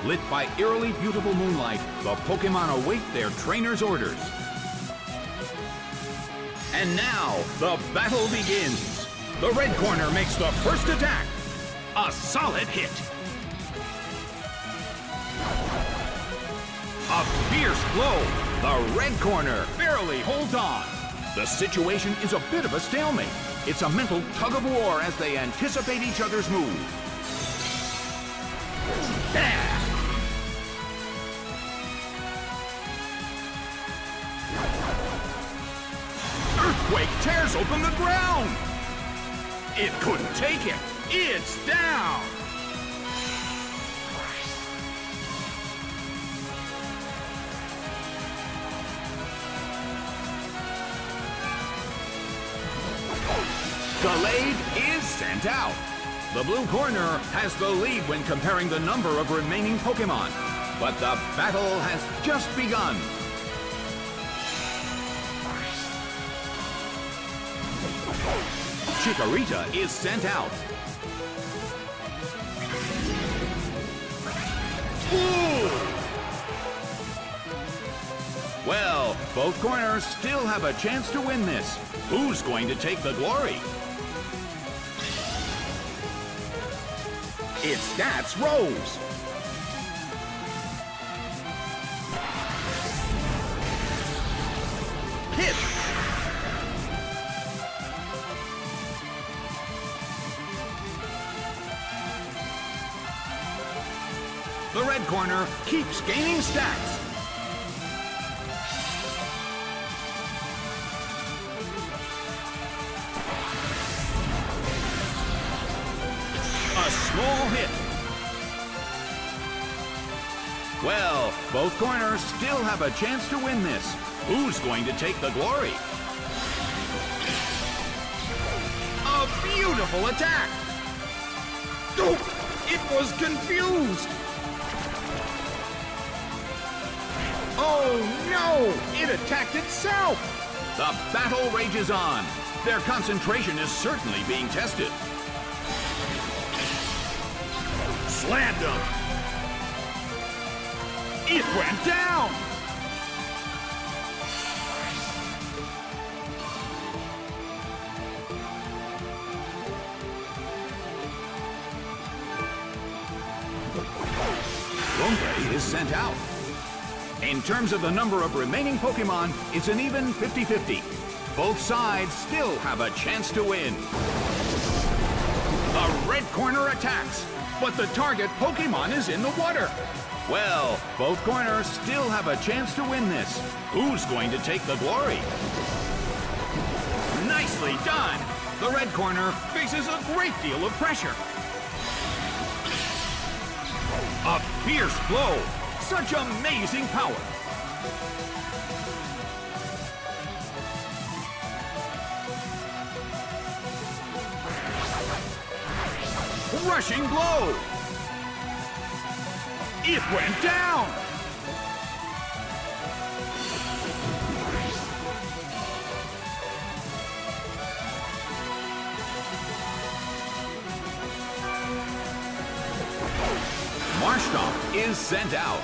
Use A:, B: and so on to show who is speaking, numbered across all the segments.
A: Lit by eerily beautiful moonlight, the Pokémon await their trainer's orders. And now, the battle begins. The red corner makes the first attack. A solid hit. A fierce blow. The red corner barely holds on. The situation is a bit of a stalemate. It's a mental tug of war as they anticipate each other's move. Yeah. Earthquake tears open the ground. It couldn't take it. It's down. Delayed is sent out. The blue corner has the lead when comparing the number of remaining Pokémon. But the battle has just begun. Chikorita is sent out. Ooh! Well, both corners still have a chance to win this. Who's going to take the glory? Its stats rose. Hit. The red corner keeps gaining stats. A small hit. Well, both corners still have a chance to win this. Who's going to take the glory? A beautiful attack! Oh, it was confused! Oh no! It attacked itself! The battle rages on. Their concentration is certainly being tested. Slammed him! It went down! Lombre is sent out. In terms of the number of remaining Pokémon, it's an even 50-50. Both sides still have a chance to win. The red corner attacks, but the target Pokémon is in the water. Well, both corners still have a chance to win this. Who's going to take the glory? Nicely done! The red corner faces a great deal of pressure. A fierce blow! Such amazing power! Rushing blow! It went down! Marshtomp is sent out.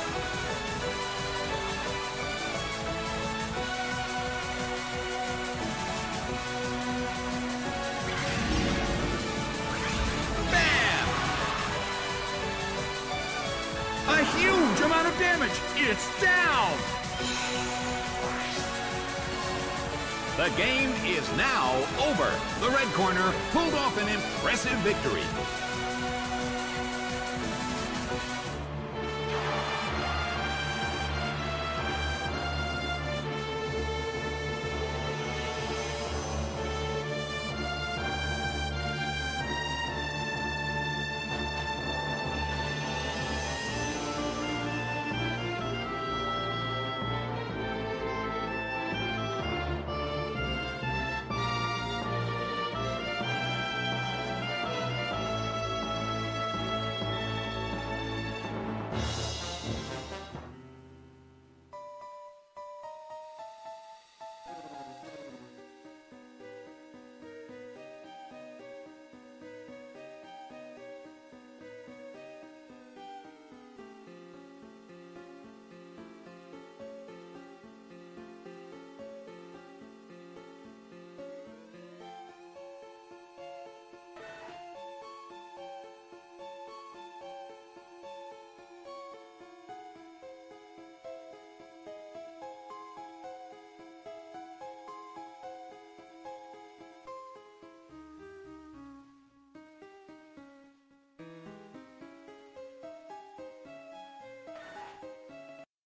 A: A huge amount of damage! It's down! The game is now over. The red corner pulled off an impressive victory.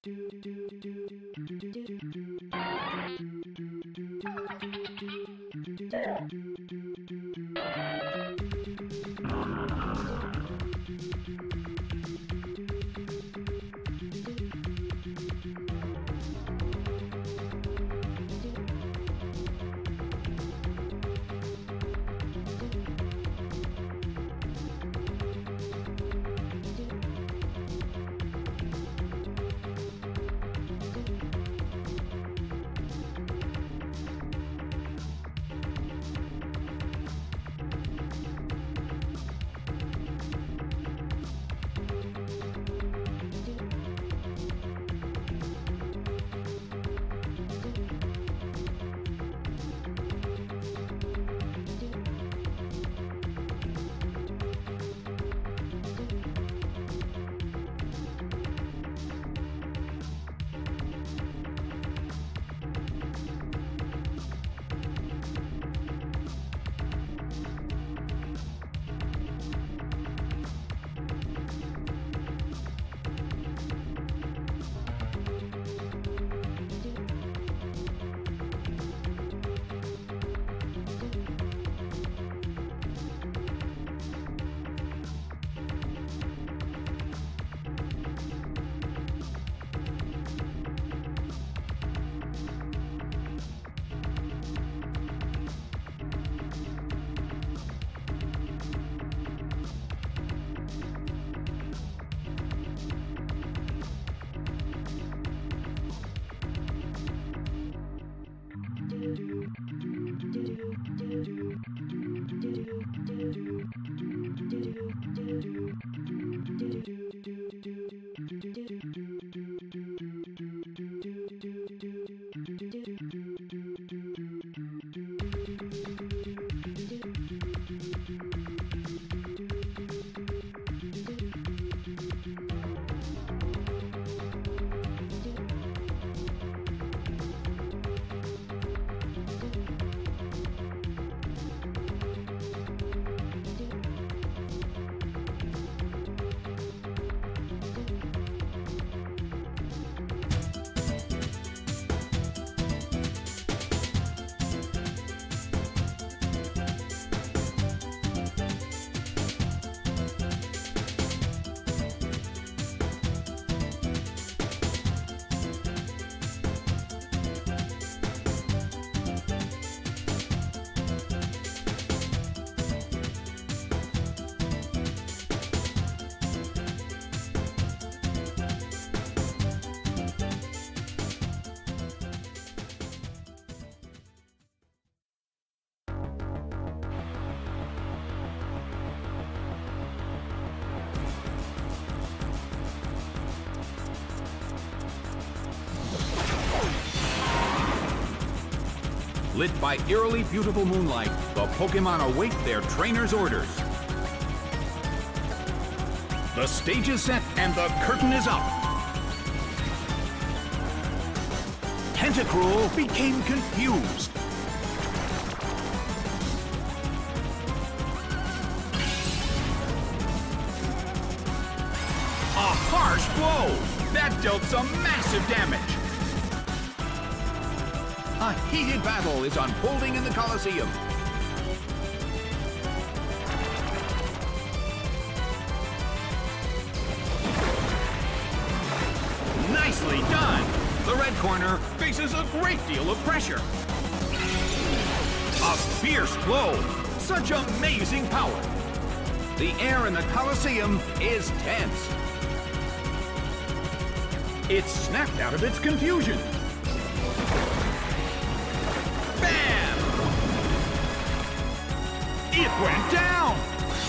A: Lit by eerily beautiful moonlight, the Pokémon await their trainer's orders. The stage is set and the curtain is up. Tentacruel became confused. A harsh blow! That dealt some massive damage. A heated battle is unfolding in the Colosseum. Nicely done! The red corner faces a great deal of pressure. A fierce blow! Such amazing power! The air in the Colosseum is tense. It snapped out of its confusion. Bam! It went down!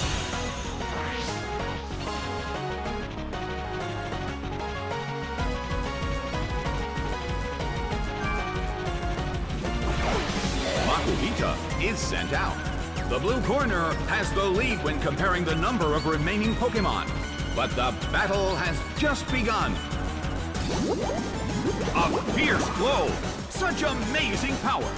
A: Makuhita is sent out. The blue corner has the lead when comparing the number of remaining Pokémon. But the battle has just begun. A fierce blow! Such amazing power!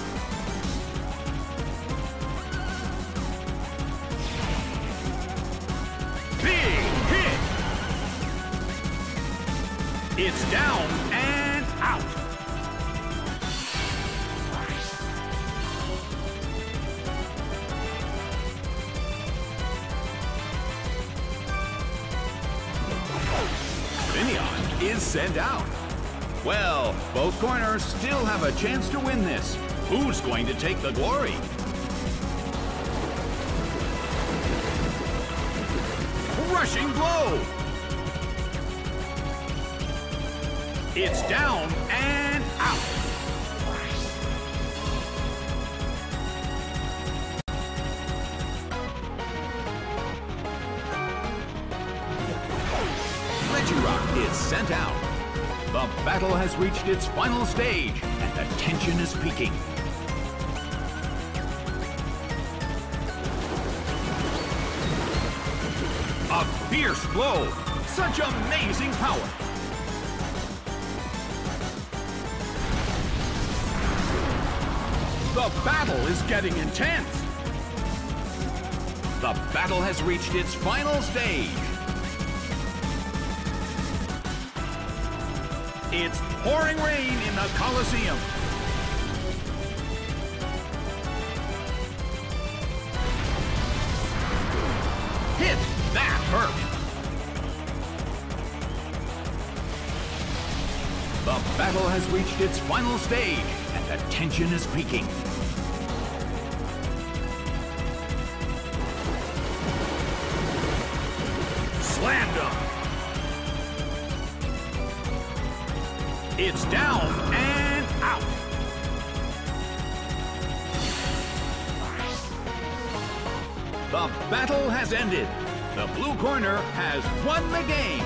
A: Big hit! It's down and out. Finneon is sent out. Well, both corners still have a chance to win this. Who's going to take the glory? Rushing blow. It's down and out. Regirock is sent out. The battle has reached its final stage, and the tension is peaking. A fierce blow! Such amazing power! The battle is getting intense! The battle has reached its final stage. It's pouring rain in the Colosseum. Hit! That hurt! The battle has reached its final stage, and the tension is peaking. Slammed him! It's down and out. The battle has ended. The blue corner has won the game.